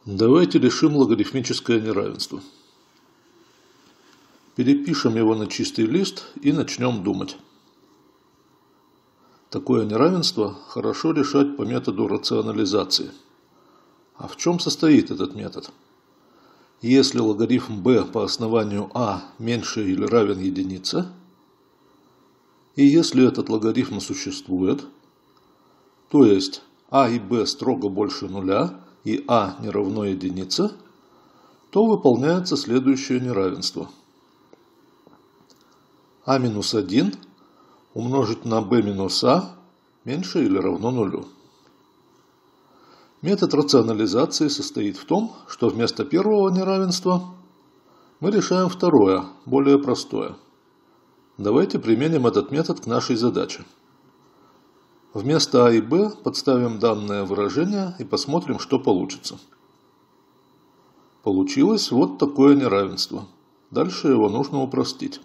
Давайте решим логарифмическое неравенство. Перепишем его на чистый лист и начнем думать. Такое неравенство хорошо решать по методу рационализации. А в чем состоит этот метод? Если логарифм b по основанию a меньше или равен единице, и если этот логарифм существует, то есть a и b строго больше нуля, и a не равно единице, то выполняется следующее неравенство. a минус 1 умножить на b минус a меньше или равно нулю. Метод рационализации состоит в том, что вместо первого неравенства мы решаем второе, более простое. Давайте применим этот метод к нашей задаче. Вместо а и b подставим данное выражение и посмотрим, что получится. Получилось вот такое неравенство. Дальше его нужно упростить.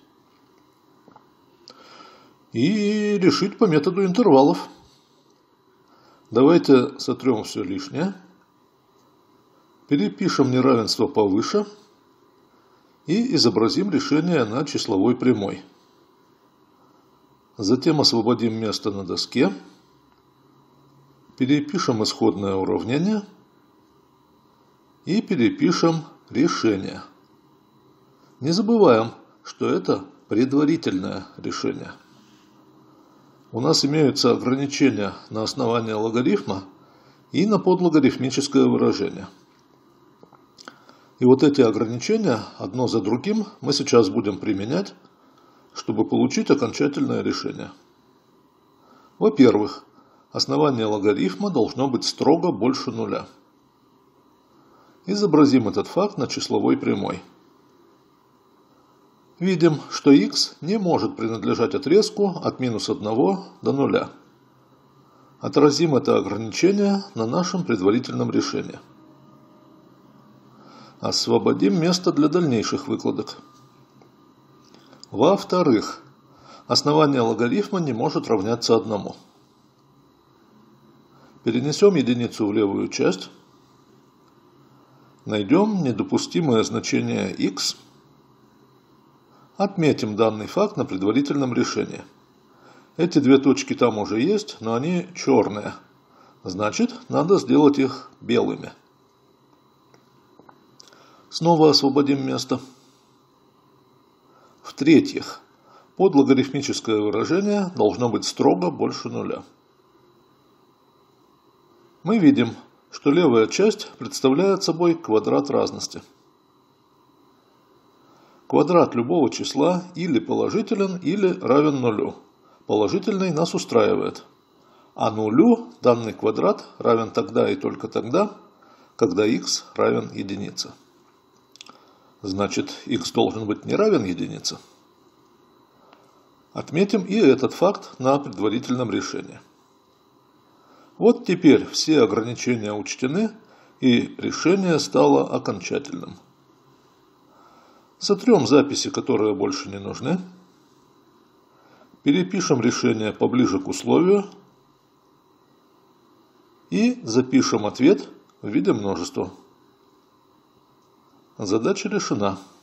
И решить по методу интервалов. Давайте сотрем все лишнее. Перепишем неравенство повыше и изобразим решение на числовой прямой. Затем освободим место на доске. Перепишем исходное уравнение и перепишем решение. Не забываем, что это предварительное решение. У нас имеются ограничения на основании логарифма и на подлогарифмическое выражение. И вот эти ограничения одно за другим мы сейчас будем применять, чтобы получить окончательное решение. Во-первых, основание логарифма должно быть строго больше нуля. Изобразим этот факт на числовой прямой. Видим, что x не может принадлежать отрезку от минус 1 до 0. Отразим это ограничение на нашем предварительном решении. Освободим место для дальнейших выкладок. Во-вторых, основание логарифма не может равняться 1. Перенесем единицу в левую часть. Найдем недопустимое значение x. Отметим данный факт на предварительном решении. Эти две точки там уже есть, но они черные. Значит, надо сделать их белыми. Снова освободим место. В-третьих, подлогарифмическое выражение должно быть строго больше нуля. Мы видим, что левая часть представляет собой квадрат разности. Квадрат любого числа или положителен, или равен нулю. Положительный нас устраивает. А нулю данный квадрат равен тогда и только тогда, когда x равен единице. Значит, x должен быть не равен единице. Отметим и этот факт на предварительном решении. Вот теперь все ограничения учтены, и решение стало окончательным. Сотрем записи, которые больше не нужны. Перепишем решение поближе к условию. И запишем ответ в виде множества. Задача решена.